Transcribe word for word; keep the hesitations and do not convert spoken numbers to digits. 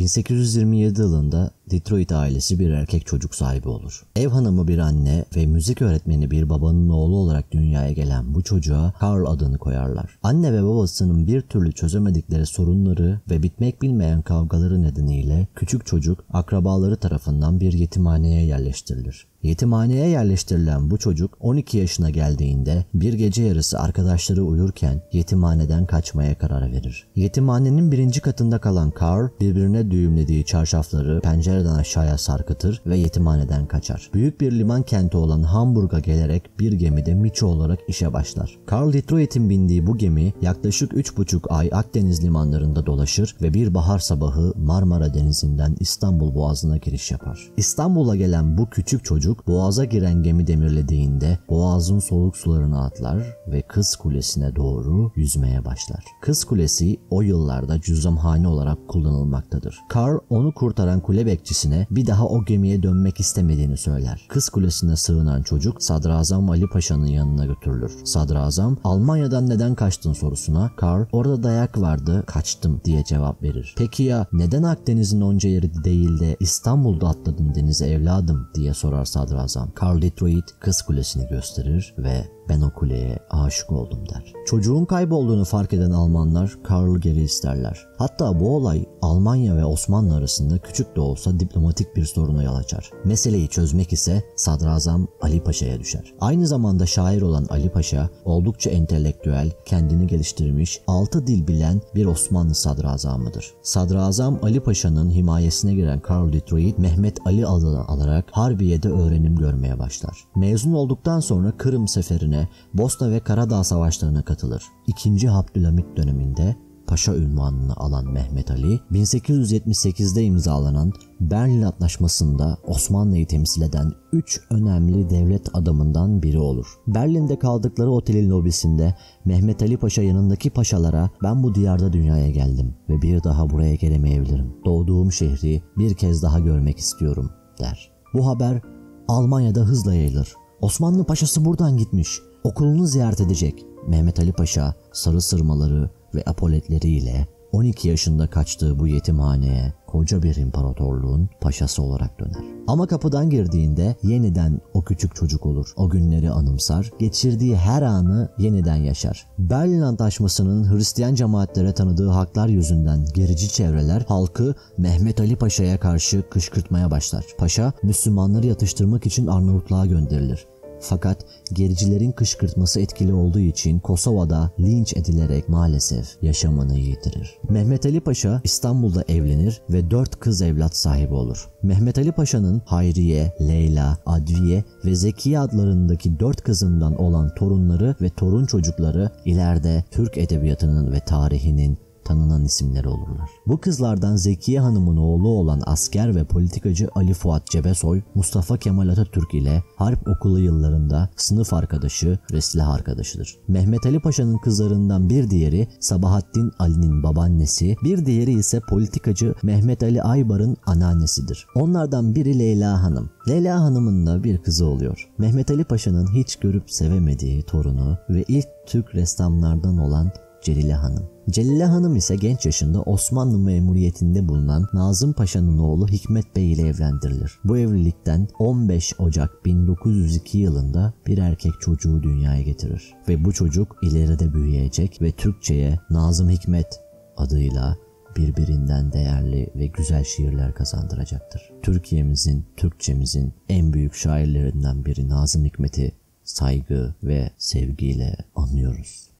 bin sekiz yüz yirmi yedi yılında Detroit ailesi bir erkek çocuk sahibi olur. Ev hanımı bir anne ve müzik öğretmeni bir babanın oğlu olarak dünyaya gelen bu çocuğa Carl adını koyarlar. Anne ve babasının bir türlü çözemedikleri sorunları ve bitmek bilmeyen kavgaları nedeniyle küçük çocuk akrabaları tarafından bir yetimhaneye yerleştirilir. Yetimhaneye yerleştirilen bu çocuk on iki yaşına geldiğinde bir gece yarısı arkadaşları uyurken yetimhaneden kaçmaya karar verir. Yetimhanenin birinci katında kalan Carl birbirine düğümlediği çarşafları pencereden aşağıya sarkıtır ve yetimhaneden kaçar. Büyük bir liman kenti olan Hamburg'a gelerek bir gemide miço olarak işe başlar. Carl Detroit'in bindiği bu gemi yaklaşık üç buçuk ay Akdeniz limanlarında dolaşır ve bir bahar sabahı Marmara Denizi'nden İstanbul Boğazı'na giriş yapar. İstanbul'a gelen bu küçük çocuk Boğaz'a giren gemi demirlediğinde Boğaz'ın soğuk sularına atlar ve Kız Kulesi'ne doğru yüzmeye başlar. Kız Kulesi o yıllarda cüzdanhane olarak kullanılmaktadır. Carl onu kurtaran kule bekçisine bir daha o gemiye dönmek istemediğini söyler. Kız Kulesi'ne sığınan çocuk Sadrazam Ali Paşa'nın yanına götürülür. Sadrazam, "Almanya'dan neden kaçtın?" sorusuna Carl, "Orada dayak vardı, kaçtım." diye cevap verir. "Peki ya neden Akdeniz'in onca yeri değil de İstanbul'da atladın denize evladım?" diye sorar Sadrazam. Carl Detroit Kız Kulesi'ni gösterir ve "Ben o kuleye aşık oldum." der. Çocuğun kaybolduğunu fark eden Almanlar Carl'ı geri isterler. Hatta bu olay Almanya ve Osmanlı arasında küçük de olsa diplomatik bir soruna yol açar. Meseleyi çözmek ise Sadrazam Ali Paşa'ya düşer. Aynı zamanda şair olan Ali Paşa oldukça entelektüel, kendini geliştirmiş, altı dil bilen bir Osmanlı sadrazamıdır. Sadrazam Ali Paşa'nın himayesine giren Carl Detroit, Mehmet Ali adını alarak Harbiye'de öğrenim görmeye başlar. Mezun olduktan sonra Kırım Seferi'ne, Bosna ve Karadağ Savaşları'na katılır. İkinci Abdülhamit döneminde Paşa unvanını alan Mehmet Ali, bin sekiz yüz yetmiş sekizde imzalanan Berlin Antlaşması'nda Osmanlı'yı temsil eden üç önemli devlet adamından biri olur. Berlin'de kaldıkları otelin lobisinde Mehmet Ali Paşa yanındaki paşalara "Ben bu diyarda dünyaya geldim ve bir daha buraya gelemeyebilirim. Doğduğum şehri bir kez daha görmek istiyorum." der. Bu haber Almanya'da hızla yayılır. "Osmanlı paşası buradan gitmiş, okulunu ziyaret edecek." Mehmet Ali Paşa sarı sırmaları ve apoletleriyle on iki yaşında kaçtığı bu yetimhaneye koca bir imparatorluğun paşası olarak döner. Ama kapıdan girdiğinde yeniden o küçük çocuk olur. O günleri anımsar, geçirdiği her anı yeniden yaşar. Berlin Antlaşması'nın Hristiyan cemaatlere tanıdığı haklar yüzünden gerici çevreler halkı Mehmet Ali Paşa'ya karşı kışkırtmaya başlar. Paşa Müslümanları yatıştırmak için Arnavutluğa gönderilir. Fakat gericilerin kışkırtması etkili olduğu için Kosova'da linç edilerek maalesef yaşamını yitirir. Mehmet Ali Paşa İstanbul'da evlenir ve dört kız evlat sahibi olur. Mehmet Ali Paşa'nın Hayriye, Leyla, Adviye ve Zekiye adlarındaki dört kızından olan torunları ve torun çocukları ileride Türk edebiyatının ve tarihinin tanınan isimleri olurlar. Bu kızlardan Zekiye Hanım'ın oğlu olan asker ve politikacı Ali Fuat Cebesoy, Mustafa Kemal Atatürk ile harp okulu yıllarında sınıf arkadaşı ve silah arkadaşıdır. Mehmet Ali Paşa'nın kızlarından bir diğeri Sabahattin Ali'nin babaannesi, bir diğeri ise politikacı Mehmet Ali Aybar'ın anneannesidir. Onlardan biri Leyla Hanım. Leyla Hanım'ın da bir kızı oluyor. Mehmet Ali Paşa'nın hiç görüp sevemediği torunu ve ilk Türk ressamlardan olan Celile Hanım. Celile Hanım ise genç yaşında Osmanlı memuriyetinde bulunan Nazım Paşa'nın oğlu Hikmet Bey ile evlendirilir. Bu evlilikten on beş Ocak bin dokuz yüz iki yılında bir erkek çocuğu dünyaya getirir. Ve bu çocuk ileride büyüyecek ve Türkçe'ye Nazım Hikmet adıyla birbirinden değerli ve güzel şiirler kazandıracaktır. Türkiye'mizin, Türkçemizin en büyük şairlerinden biri Nazım Hikmet'i saygı ve sevgiyle anıyoruz.